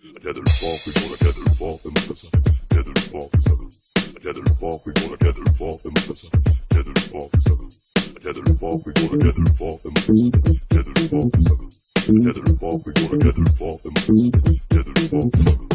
Tether forth, we gonna tether forth and move us up. Tether forth is seven. Tether forth, we gonna tether forth and move us up. Tether forth is seven. Tether forth, we gonna tether forth and move us up. Tether forth is seven. Tether forth, we gonna tether forth and move us up. Tether forth is seven.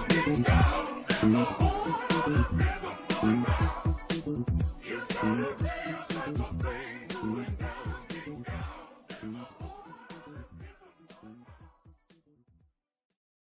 Down.